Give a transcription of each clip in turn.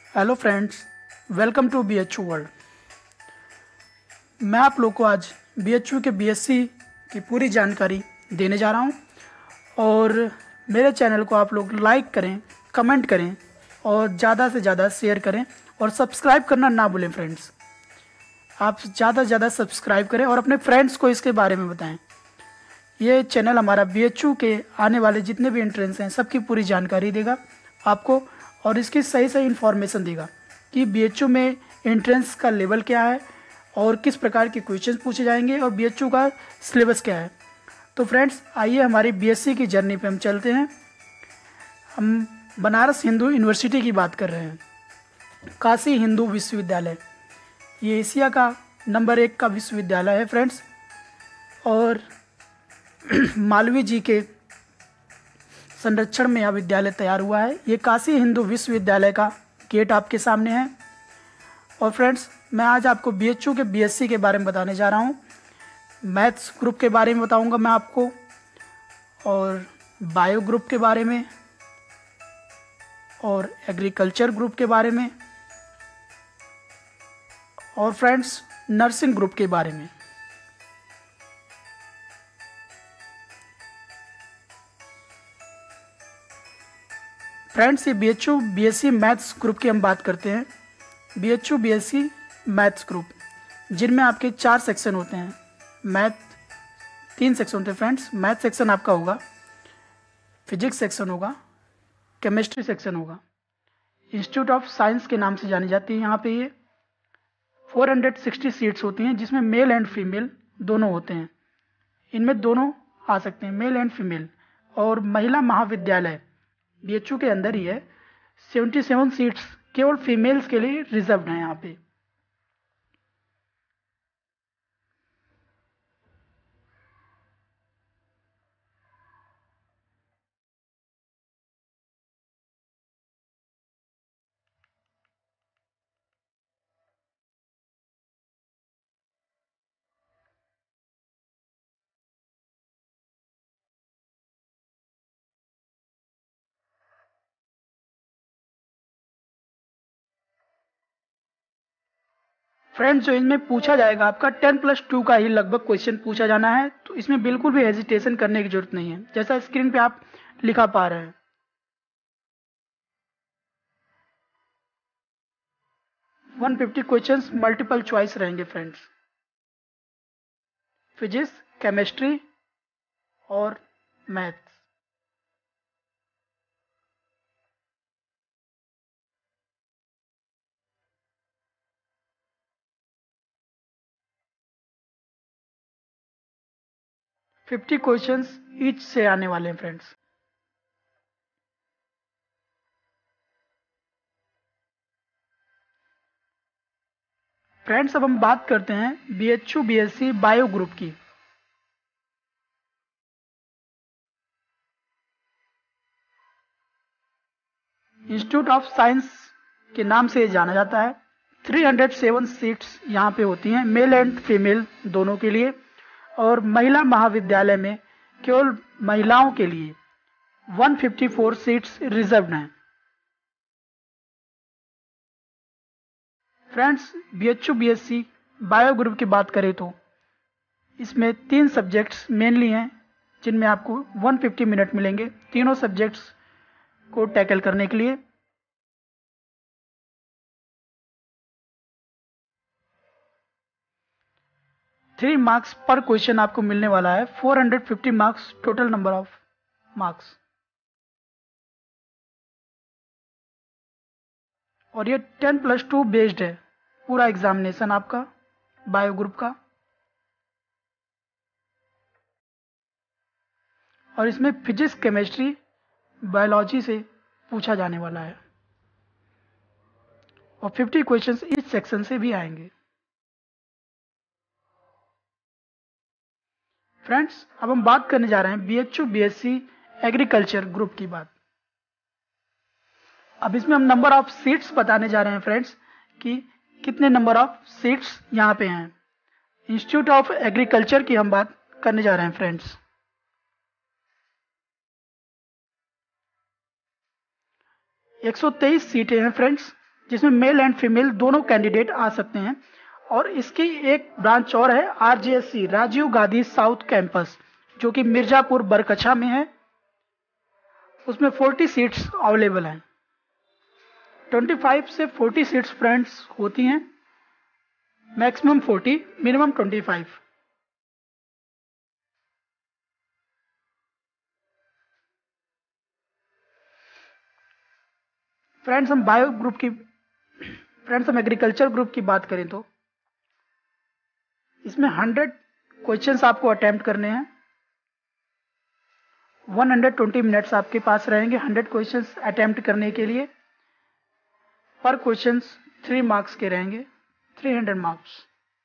Hello friends, welcome to BHU world. मैं आप लोग को आज BHU के BSc की पूरी जानकारी देने जा रहा हूं और मेरे चैनल को आप लोग लाइक करें, कमेंट करें और ज़्यादा से ज़्यादा शेयर करें और सब्सक्राइब करना ना भूलें। फ्रेंड्स, आप ज़्यादा से ज़्यादा सब्सक्राइब करें और अपने फ्रेंड्स को इसके बारे में बताएं। ये चैनल हमारा BHU के आने वाले जितने भी एंट्रेंस हैं सबकी पूरी जानकारी देगा आपको और इसकी सही सही इन्फॉर्मेशन देगा कि BHU में एंट्रेंस का लेवल क्या है और किस प्रकार के क्वेश्चंस पूछे जाएंगे और BHU का सिलेबस क्या है। तो फ्रेंड्स, आइए हमारी BSc की जर्नी पे हम चलते हैं। हम बनारस हिंदू यूनिवर्सिटी की बात कर रहे हैं। काशी हिंदू विश्वविद्यालय ये एशिया का नंबर 1 का विश्वविद्यालय है फ्रेंड्स, और मालवीय जी के संरक्षण में यह विद्यालय तैयार हुआ है। ये काशी हिंदू विश्वविद्यालय का गेट आपके सामने है। और फ्रेंड्स, मैं आज आपको BHU के BSc के बारे में बताने जा रहा हूँ। मैथ्स ग्रुप के बारे में बताऊँगा मैं आपको, और बायो ग्रुप के बारे में, और एग्रीकल्चर ग्रुप के बारे में, और फ्रेंड्स नर्सिंग ग्रुप के बारे में। फ्रेंड्स, ये BHU BSc मैथ्स ग्रुप की हम बात करते हैं। BHU BSc मैथ्स ग्रुप, जिनमें आपके 4 सेक्शन होते हैं। मैथ 3 सेक्शन होते हैं फ्रेंड्स। मैथ सेक्शन आपका होगा, फिजिक्स सेक्शन होगा, केमिस्ट्री सेक्शन होगा। इंस्टीट्यूट ऑफ साइंस के नाम से जानी जाती है। यहाँ पे ये 460 सीट्स होती हैं, जिसमें मेल एंड फीमेल दोनों होते हैं। इनमें दोनों आ सकते हैं, मेल एंड फीमेल। और महिला महाविद्यालय BHU के अंदर ही है। 77 सीट्स केवल फीमेल्स के लिए रिजर्व्ड हैं यहाँ पे। फ्रेंड्स, जो इनमें पूछा जाएगा आपका 10+2 का ही लगभग क्वेश्चन पूछा जाना है, तो इसमें बिल्कुल भी हेजिटेशन करने की जरूरत नहीं है, जैसा स्क्रीन पे आप लिखा पा रहे हैं। 150 क्वेश्चंस मल्टीपल चॉइस रहेंगे फ्रेंड्स। फिजिक्स, केमिस्ट्री और मैथ्स। फिफ्टी क्वेश्चंस ईच से आने वाले हैं फ्रेंड्स। फ्रेंड्स, अब हम बात करते हैं BHU BSc बायो ग्रुप की। इंस्टीट्यूट ऑफ साइंस के नाम से जाना जाता है। 307 सीट्स यहाँ पे होती हैं, मेल एंड फीमेल दोनों के लिए। और महिला महाविद्यालय में केवल महिलाओं के लिए 154 सीट्स रिजर्व्ड हैं। Friends, BHU BSc bio group की बात करें तो इसमें 3 सब्जेक्ट्स मेनली हैं, जिनमें आपको 150 मिनट मिलेंगे तीनों सब्जेक्ट्स को टैकल करने के लिए। थ्री मार्क्स पर क्वेश्चन आपको मिलने वाला है। 450 marks total number of marks. और ये 10+2 बेस्ड है पूरा एग्जामिनेशन आपका बायो ग्रुप का। और इसमें फिजिक्स, केमिस्ट्री, बायोलॉजी से पूछा जाने वाला है और 50 क्वेश्चंस इस सेक्शन से भी आएंगे। फ्रेंड्स, अब हम बात करने जा रहे हैं BHU BSc एग्रीकल्चर ग्रुप की बात। अब इसमें हम नंबर ऑफ सीट्स बताने जा रहे हैं फ्रेंड्स, कि कितने नंबर ऑफ सीट्स यहाँ पे हैं। इंस्टीट्यूट ऑफ एग्रीकल्चर की हम बात करने जा रहे हैं फ्रेंड्स। 123 सीटें हैं फ्रेंड्स जिसमें मेल एंड फीमेल दोनों कैंडिडेट आ सकते हैं। और इसकी एक ब्रांच और है RJSC, Rajiv Gandhi south campus, जो कि मिर्जापुर बरकछा में है। उसमें 40 सीट्स अवेलेबल हैं। 25 से 40 सीट्स फ्रेंड्स होती हैं, मैक्सिमम 40, मिनिमम 25। फ्रेंड्स हम एग्रीकल्चर ग्रुप की बात करें तो इसमें 100 क्वेश्चंस आपको अटेम्प्ट करने हैं। 120 मिनट्स आपके पास रहेंगे 100 क्वेश्चंस अटेम्प्ट करने के लिए। पर क्वेश्चंस 3 मार्क्स के रहेंगे, 300 मार्क्स।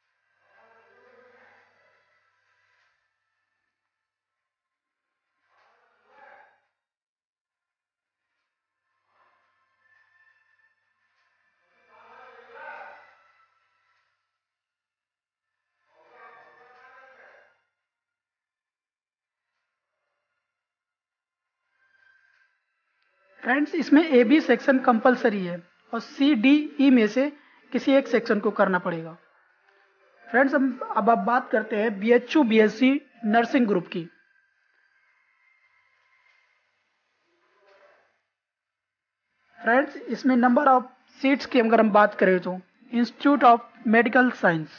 फ्रेंड्स इसमें AB सेक्शन कंपलसरी है और CDE में से किसी एक सेक्शन को करना पड़ेगा। फ्रेंड्स अब आप बात करते हैं BHU BSc नर्सिंग ग्रुप की। फ्रेंड्स इसमें नंबर ऑफ सीट्स की अगर हम बात करें तो इंस्टीट्यूट ऑफ मेडिकल साइंस,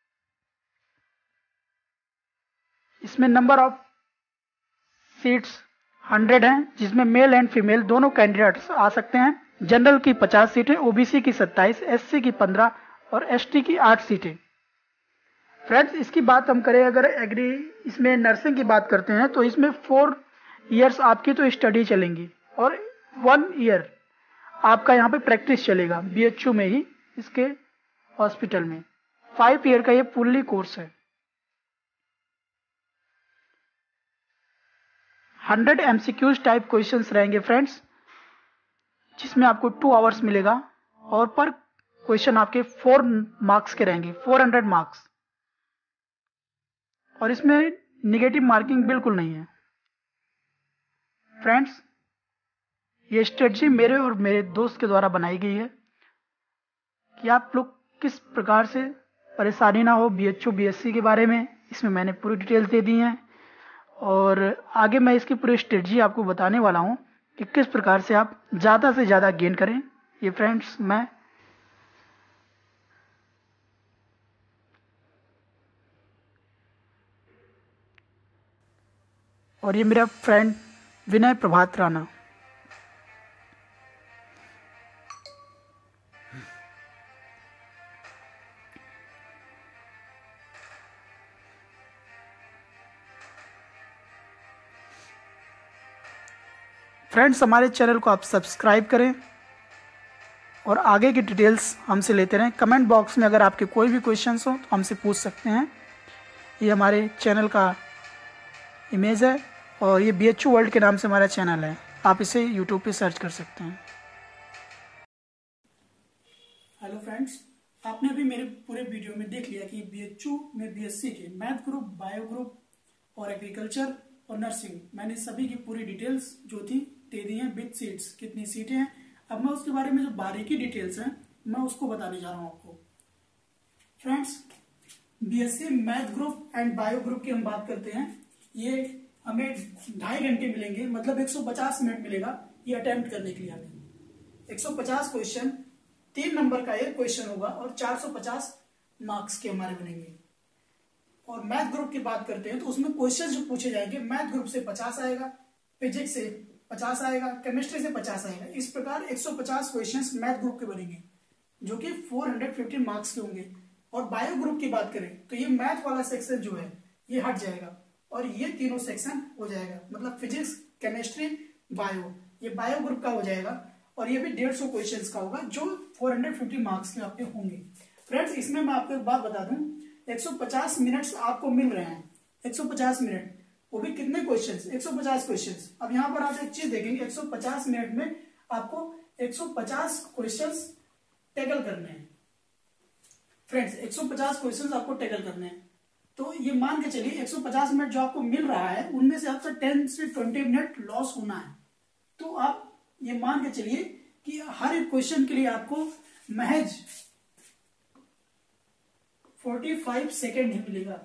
इसमें नंबर ऑफ सीट्स 100 हैं, जिसमें मेल एंड फीमेल दोनों कैंडिडेट्स आ सकते हैं। जनरल की 50 सीटें, OBC की 27, SC की 15 और ST की 8 सीटें। फ्रेंड्स इसकी बात हम करें अगर इसमें नर्सिंग की बात करते हैं तो इसमें 4 इयर्स आपकी तो स्टडी चलेंगी और 1 ईयर आपका यहाँ पे प्रैक्टिस चलेगा BHU में ही, इसके हॉस्पिटल में। 5 ईयर का ये फुल्ली कोर्स है। 100 MCQs टाइप क्वेश्चंस रहेंगे फ्रेंड्स, जिसमें आपको 2 आवर्स मिलेगा और पर क्वेश्चन आपके 4 मार्क्स के रहेंगे, 400 मार्क्स। और इसमें निगेटिव मार्किंग बिल्कुल नहीं है। फ्रेंड्स ये स्ट्रेटजी मेरे और मेरे दोस्त के द्वारा बनाई गई है कि आप लोग किस प्रकार से परेशानी ना हो BHU BSc के बारे में। इसमें मैंने पूरी डिटेल्स दे दी हैं और आगे मैं इसकी पूरी स्ट्रेटजी आपको बताने वाला हूं कि किस प्रकार से आप ज़्यादा से ज़्यादा गेन करें। ये फ्रेंड्स और ये मेरा फ्रेंड विनय प्रभात राणा। फ्रेंड्स हमारे चैनल को आप सब्सक्राइब करें और आगे की डिटेल्स हमसे लेते रहें। कमेंट बॉक्स में अगर आपके कोई भी क्वेश्चंस हो तो हमसे पूछ सकते हैं। ये हमारे चैनल का इमेज है और ये BHU वर्ल्ड के नाम से हमारा चैनल है, आप इसे यूट्यूब पे सर्च कर सकते हैं। हेलो फ्रेंड्स, आपने अभी मेरे पूरे वीडियो में देख लिया कि BHU में BSc के मैथ ग्रुप, बायो ग्रुप और एग्रीकल्चर और नर्सिंग, मैंने सभी की पूरी डिटेल्स जो थी दे दी हैं विद सीट्स, कितनी सीटें हैं। अब मैं उसके बारे में जो बारीकी डिटेल्स हैं मैं उसको बताने जा रहा हूं आपको। Friends BSc math group and bio group की हम बात करते हैं, ये हमें 2.5 घंटे मिलेंगे, मतलब 150 मिनट मिलेगा ये अटेम्प्ट करने के लिए। हमें 150 क्वेश्चन, 3 नंबर का एक क्वेश्चन होगा और 450 मार्क्स के हमारे बनेंगे। और मैथ ग्रुप की बात करते हैं तो उसमें क्वेश्चन जो पूछे जाएंगे, मैथ ग्रुप से 50 आएगा, फिजिक्स से 50 आएगा, केमिस्ट्री से 50 आएगा। इस प्रकार 150 क्वेश्चंस मैथ ग्रुप के बनेंगे जो कि 450 मार्क्स के होंगे। और बायो ग्रुप की बात करें तो ये मैथ वाला सेक्शन जो है ये हट जाएगा और ये तीनों सेक्शन हो जाएगा, मतलब फिजिक्स, केमिस्ट्री, बायो, ये बायो ग्रुप का हो जाएगा और ये भी 150 क्वेश्चंस का होगा जो 450 मार्क्स के आपके होंगे। फ्रेंड्स इसमें मैं आपको एक बात बता दूं, 150 मिनट्स आपको मिल रहे हैं, 150 मिनट, वो भी कितने क्वेश्चंस, 150 क्वेश्चंस। अब यहां पर आप एक चीज देखेंगे, 150 मिनट में आपको 150 क्वेश्चंस टैकल करने हैं। फ्रेंड्स 150 क्वेश्चंस आपको टैकल करने हैं, तो ये मान के चलिए 150 मिनट जो आपको मिल रहा है उनमें से आपका 10 से 20 मिनट लॉस होना है। तो आप ये मान के चलिए कि हर एक क्वेश्चन के लिए आपको महज 45 सेकेंड ही मिलेगा,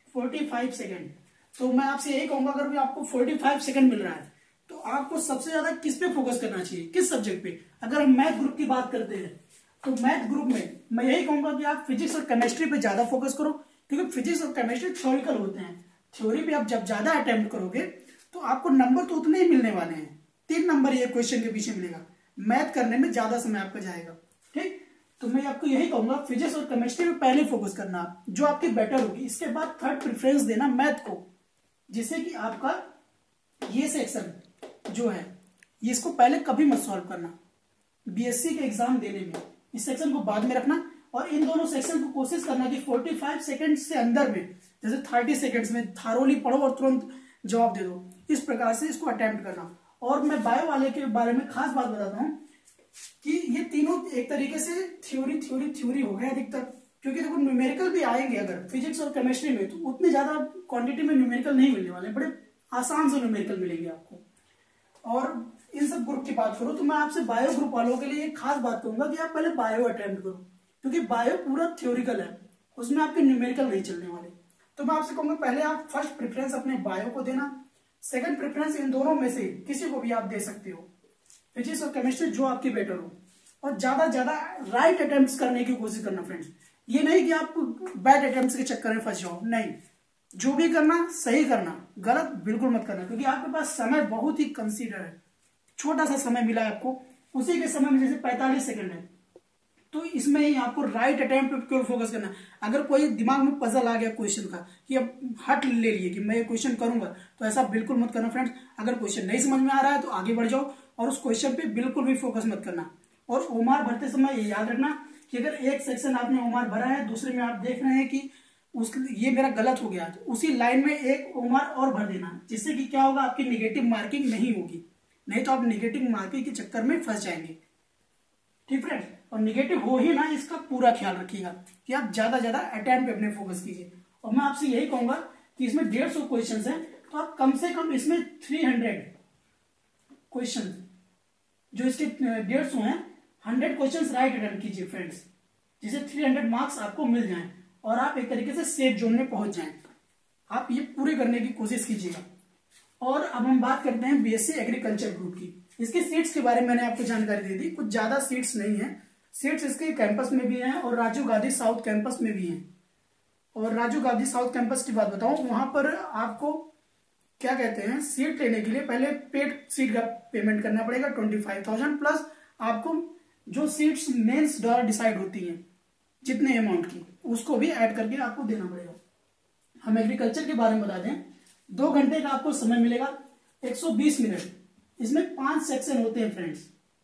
45 सेकेंड। तो मैं आपसे यही कहूंगा, अगर भी आपको 45 सेकेंड मिल रहा है तो आपको सबसे ज्यादा किस पे फोकस करना चाहिए, किस सब्जेक्ट पे? अगर हम मैथ ग्रुप की बात करते हैं तो मैथ ग्रुप में मैं यही कहूंगा कि आप फिजिक्स और केमिस्ट्री पे ज्यादा फोकस करो, क्योंकि फिजिक्स और केमिस्ट्री थ्योरिकल होते हैं। थ्योरी पे आप जब ज्यादा अटेम्प्ट करोगे तो आपको नंबर तो उतने ही मिलने वाले हैं, 3 नंबर ये क्वेश्चन के पीछे मिलेगा, मैथ करने में ज्यादा समय आपका जाएगा। ठीक, तो मैं आपको यही कहूंगा फिजिक्स और केमिस्ट्री में पहले फोकस करना, जो आपकी बेटर होगी। इसके बाद थर्ड प्रेफरेंस देना मैथ को, जिससे कि आपका ये सेक्शन जो है ये इसको पहले कभी मत सॉल्व करना बीएससी के एग्जाम देने में, इस सेक्शन को बाद में रखना। और इन दोनों सेक्शन को कोशिश करना कि 45 सेकंड से अंदर में, जैसे 30 सेकंड्स में थारोली पढ़ो और तुरंत जवाब दे दो, इस प्रकार से इसको अटेम्प्ट करना। और मैं बायो वाले के बारे में खास बात बताता हूं कि ये तीनों एक तरीके से थ्योरी हो गया अधिकतर, क्योंकि देखो न्यूमेरिकल भी आएंगे अगर फिजिक्स और केमिस्ट्री में, तो उतनी ज्यादा क्वांटिटी में न्यूमेरिकल नहीं मिलने वाले, बड़े आसान से न्यूमेरिकल मिलेंगे आपको। और इन सब ग्रुप की बात करो तो मैं आपसे बायो ग्रुप वालों के लिए एक खास बात कहूंगा कि आप पहले बायो अटेम्प्ट करो, क्योंकि बायो पूरा थ्योरिकल है, उसमें आपके न्यूमेरिकल नहीं चलने वाले। तो मैं आपसे कहूंगा पहले आप फर्स्ट प्रेफरेंस अपने बायो को देना, सेकंड प्रेफरेंस इन दोनों में से किसी को भी आप दे सकते हो, फिजिक्स और केमिस्ट्री जो आपकी बेटर हो। और ज्यादा राइट अटेम्प्ट्स करने की कोशिश करना फ्रेंड्स, ये नहीं कि आप बैड अटेम्प्ट्स के चक्कर में फंस जाओ, नहीं, जो भी करना सही करना, गलत बिल्कुल मत करना, क्योंकि आपके पास समय बहुत ही कंसीडर है, छोटा सा समय मिला है आपको, उसी के समय में जैसे 45 सेकंड है, तो इसमें ही आपको राइट अटेम्प्ट पे केवल फोकस करना है। अगर कोई दिमाग में पजल आ गया क्वेश्चन का कि अब हट ले लिए कि मैं ये क्वेश्चन करूंगा, तो ऐसा बिल्कुल मत करना फ्रेंड्स। अगर क्वेश्चन नहीं समझ में आ रहा है तो आगे बढ़ जाओ और उस क्वेश्चन पे बिल्कुल भी फोकस मत करना। और ओमार भरते समय ये याद रखना कि अगर एक सेक्शन आपने ओमार भरा है, दूसरे में आप देख रहे हैं कि ये मेरा गलत हो गया, तो उसी लाइन में एक ओमार और भर देना, जिससे कि क्या होगा, आपकी निगेटिव मार्किंग नहीं होगी, नहीं तो आप निगेटिव मार्किंग के चक्कर में फंस जाएंगे। ठीक फ्रेंड्स, और निगेटिव हो ही ना, इसका पूरा ख्याल रखिएगा कि आप ज्यादा अटेम्प्ट पे अपने फोकस कीजिए। और मैं आपसे यही कहूंगा कि इसमें 150 क्वेश्चंस हैं, तो आप कम से कम इसमें 300 क्वेश्चन जो इसके 150 हैं, 100 क्वेश्चंस राइट अटेम्प्ट कीजिए फ्रेंड्स, जिसे 300 मार्क्स आपको मिल जाएं और आप एक तरीके से सेफ जोन में पहुंच जाएं। आप ये पूरे करने की कोशिश कीजिएगा। और अब हम बात करते हैं बीएससी एग्रीकल्चर ग्रुप की। इसकी सीट्स के बारे में मैंने आपको जानकारी दे दी, कुछ ज्यादा सीट्स नहीं है, सीट्स इसके कैंपस में भी हैं और राजीव गांधी साउथ कैंपस में भी हैं। और राजीव गांधी साउथ कैंपस की बात बताऊं, वहां पर आपको क्या कहते हैं, सीट लेने के लिए पहले पेड सीट का पेमेंट करना पड़ेगा 25,000, प्लस आपको जो सीट्स मेंस द्वारा डिसाइड होती हैं जितने अमाउंट की, उसको भी ऐड करके आपको देना पड़ेगा। हम एग्रीकल्चर के बारे में बता दें, 2 घंटे का आपको समय मिलेगा, 120 मिनट। इसमें 5 सेक्शन होते हैं फ्रेंड्स,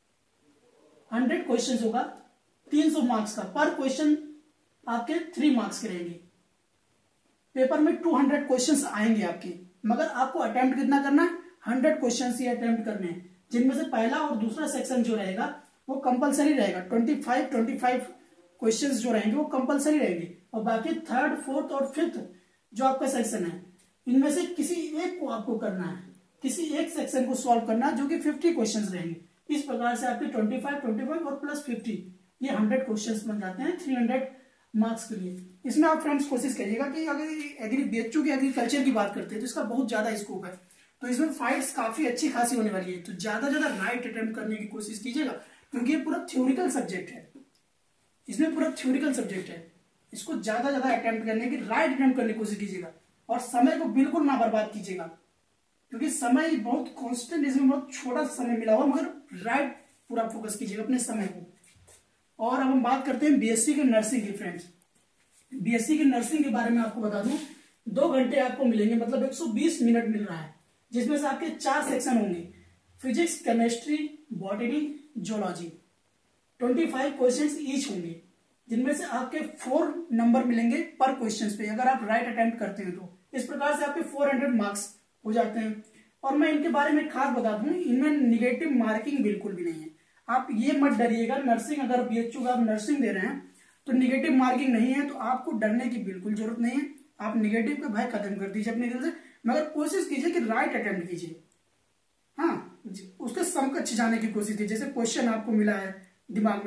100 क्वेश्चन होगा, 300 मार्क्स का, पर क्वेश्चन आपके 3 मार्क्स के रहेंगे। पेपर में 200 क्वेश्चंस आएंगे आपके, मगर आपको अटेम्प्ट कितना करना है, 100 क्वेश्चंस ही अटेम्प्ट करने हैं, जिनमें से पहला और दूसरा सेक्शन जो रहेगा वो कंपलसरी रहेगा। 25 क्वेश्चंस जो रहेंगे वो कंपलसरी रहेंगे, और बाकी थर्ड, फोर्थ और फिफ्थ जो आपका सेक्शन है, इनमें से किसी एक को आपको करना है, किसी एक सेक्शन को सॉल्व करना है, जो कि 50 क्वेश्चंस रहेंगे। इस प्रकार से आपके 25 और प्लस 50 ये 100 क्वेश्चंस बन जाते हैं 300 मार्क्स के लिए। इसमें आप फ्रेंड्स कोशिश करिएगा कि अगर बीएचयू की एग्रीकल्चर की बात करते हैं तो इसका बहुत ज्यादा स्कोप है, तो इसमें फाइट्स काफी अच्छी खासी होने वाली है, तो ज्यादा राइट अटेम्प्ट करने की कोशिश कीजिएगा, क्योंकि ये पूरा थ्योरिकल सब्जेक्ट है, इसमें पूरा थ्योरिकल सब्जेक्ट है। इसको ज्यादा अटेम्प्ट करने की, राइट अटेम्प्ट करने की कोशिश कीजिएगा, और समय को बिल्कुल ना बर्बाद कीजिएगा, क्योंकि समय बहुत कॉन्स्टेंट, इसमें बहुत छोटा समय मिला हुआ, मगर राइट पूरा फोकस कीजिएगा अपने समय को। और अब हम बात करते हैं बीएससी के नर्सिंग की फ्रेंड्स। बीएससी के नर्सिंग के बारे में आपको बता दूं, 2 घंटे आपको मिलेंगे, मतलब 120 मिनट मिल रहा है, जिसमें से आपके 4 सेक्शन होंगे, physics, chemistry, botany, zoology. 25 questions each होंगे, जिनमें से आपके 4 नंबर मिलेंगे पर क्वेश्चन पे, अगर आप राइट अटेम्प्ट करते हैं तो। इस प्रकार से आपके 400 मार्क्स हो जाते हैं। और मैं इनके बारे में खास बता दूं, इनमें निगेटिव मार्किंग बिल्कुल भी नहीं है। आप ये मत डरिएगा, नर्सिंग अगर बीएचयू का आप नर्सिंग दे रहे हैं तो निगेटिव मार्किंग नहीं है, तो आपको डरने की बिल्कुल जरूरत नहीं है। आप निगेटिव का भय खत्म कर दीजिए अपने दिल से, मगर कोशिश कीजिए कि राइट अटेम्प्ट कीजिए, हाँ, उसके समकक्ष जाने की कोशिश कीजिए, जैसे क्वेश्चन आपको मिला है दिमाग में,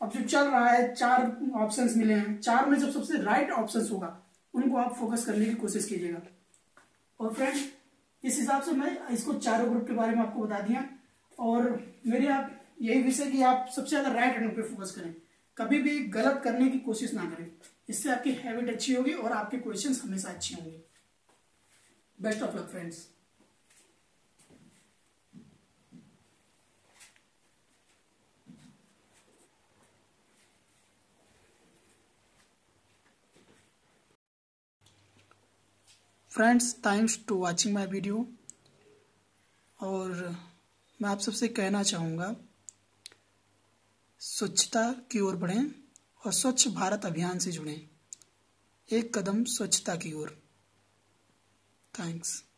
अब जो चल रहा है 4 ऑप्शंस मिले हैं, 4 में जब सबसे राइट ऑप्शंस होगा उनको आप फोकस करने की कोशिश कीजिएगा। और फ्रेंड्स इस हिसाब से मैं इसको चारों ग्रुप के बारे में आपको बता दिया। और मेरी आप यही विषय कि आप सबसे ज्यादा राइट हैंड पे फोकस करें, कभी भी गलत करने की कोशिश ना करें। इससे आपकी हैबिट अच्छी होगी और आपके क्वेश्चंस हमेशा अच्छे होंगे। Best of luck friends. Friends thanks to watching my video. और मैं आप सबसे कहना चाहूँगा, स्वच्छता की ओर बढ़ें और स्वच्छ भारत अभियान से जुड़ें। एक कदम स्वच्छता की ओर। थैंक्स।